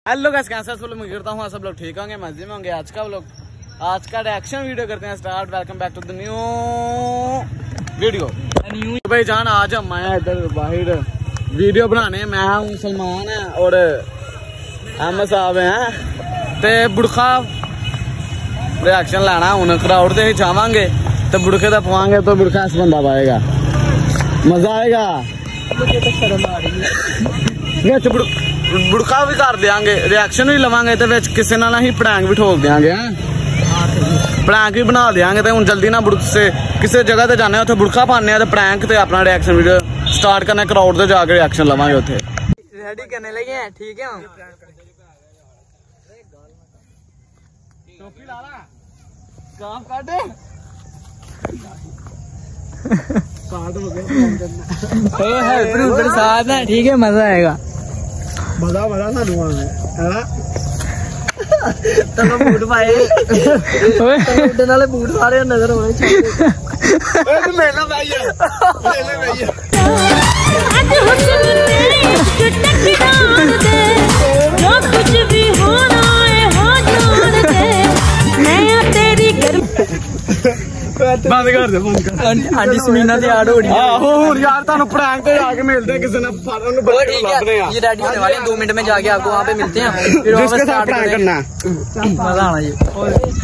Hello guys, कैसे सब लोग? करता हूँ सब लोग ठीक होंगे, मजे में होंगे। आज का रिएक्शन वीडियो करते हैं start. Welcome back to the new video. भाई जान, आज हम आए इधर बाहर वीडियो बनाने। मैं हूँ सलमान है और अहमद साहब हैं ते बुड़खा रिएक्शन लेना। हूँ क्राउड से ही जावांगे तो बुड़खे का पवांगे तो बुड़खा इस बंदा पाएगा, मजा आएगा। मुझे तो शर्म आ रही है। बुड़का भी कर देंगे, रिएक्शन भी लवांगे तो किसी ना ही प्रैंक भी ठोक देंगे। प्रैंक भी बना देंगे तो हूँ जल्दी ना बुड़क से किसी जगह ते जाने उसे बुड़का पाने तो प्रैंक ते अपना रिएक्शन वीडियो स्टार्ट करना। क्राउड से जाके रिएक्शन लवांगे उसे रेडी करने लगे हैं। ठीक है, टोपी डाला काम काटे साथ है। ठीक है, मजा आएगा। मजा चलो बूट पाए नाले बूट सारे नजर होने चाहिए। बंद कर दे, बंद कर। आंटी समीना दी आड़ हो रही है। आहो यार, तानू प्रैंक पे जाके मिलते हैं किसी ने ये रेडी होने वाले हैं, 2 मिनट में जाके आपको वहाँ पे मिलते हैं। फिर जिसके साथ प्रैंक करना है मजा आना ये।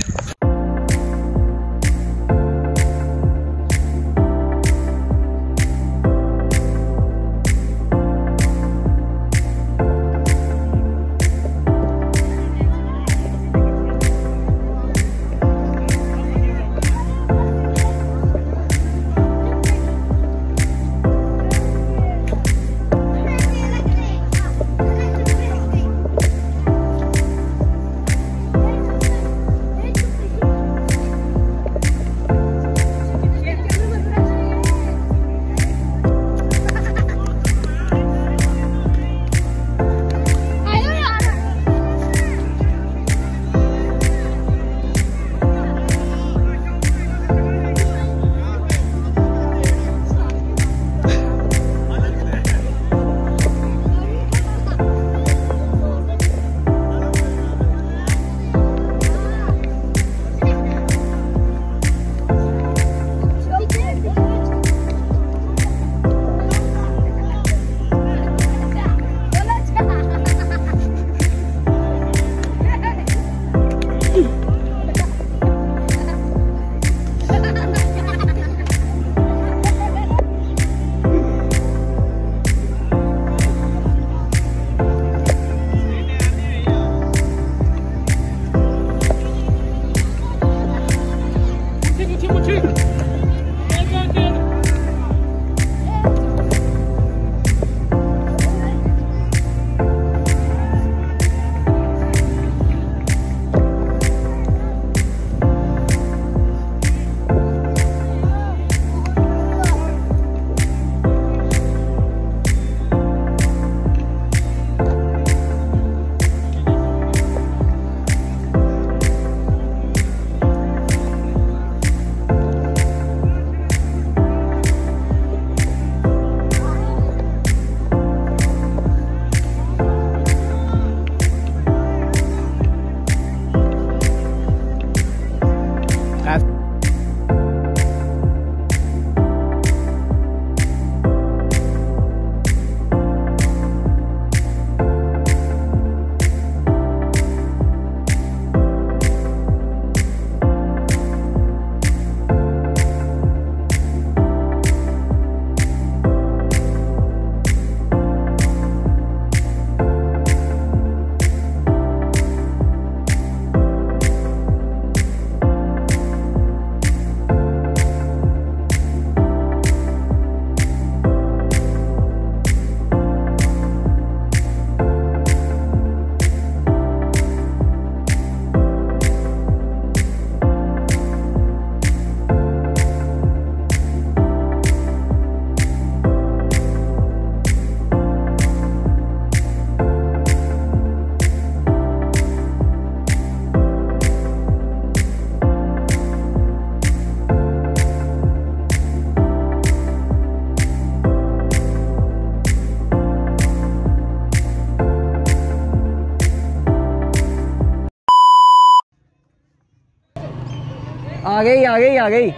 आ गई आ गई आ गई।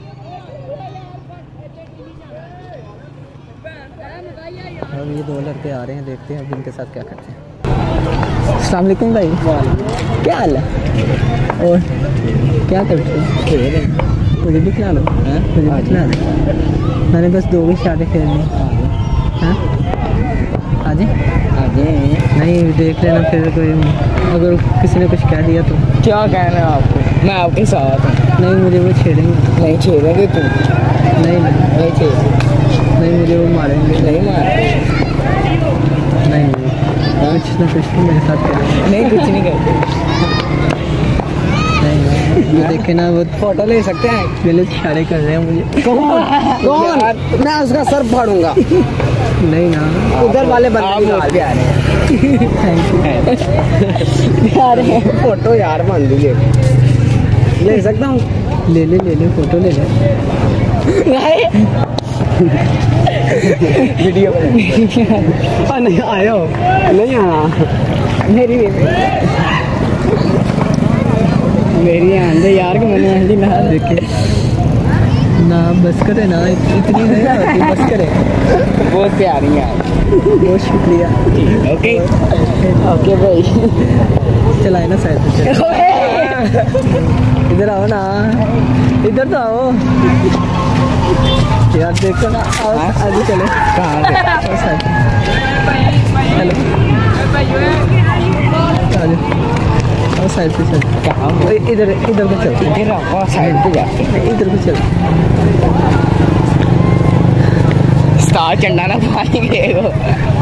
अब ये दो लड़के आ रहे हैं, देखते हैं अब इनके साथ क्या करते हैं। अस्सलाम वालेकुम भाई, क्या हाल है और क्या करते हो? मुझे भी खिला लो, मुझे भी खिला दो। मैंने बस 2 भी शादी खेलनी। हाँ आजे नहीं देख लेना, फिर कोई अगर किसी ने कुछ कह दिया तो क्या कहना है आपको? मैं आपके साथ हूँ। नहीं मुझे वो छेड़ेंगे। नहीं छेड़ेंगे तुम? नहीं नहीं छेड़, नहीं मुझे वो मारेंगे। नहीं मार, नहीं कुछ ना कुछ तो मेरे साथ करेंगे। नहीं कुछ नहीं करते। नहीं ये देखे ना, वो फोटो ले सकते हैं? गलत इशारे कर रहे हैं मुझे। कौन? मैं उसका सर फाड़ूंगा। नहीं ना, उधर वाले बंदे बहुत प्यारे हैं। Thank you. प्यारे हैं। फोटो यार मान लीजिए, ले सकता हूँ? ले ले फोटो ले ले। वीडियो नहीं आया हो? नहीं आया मेरी आंधे यार कि मैंने आंधी ना देखे ना, बस करे ना, इतनी नहीं होती, बस करे। बहुत प्यारी है। बहुत शुक्रिया। ओके ओके भाई, चलाए ना साइड पे। इधर आओ ना, इधर तो आओ यार, देखो ना। आओ आगे चले। कहाँ से? हेलो आओ साइड पे चल। कहाँ? इधर इधर को चल। साइड पे जा, इधर को चल। स्टार चंडा ना पाएंगे।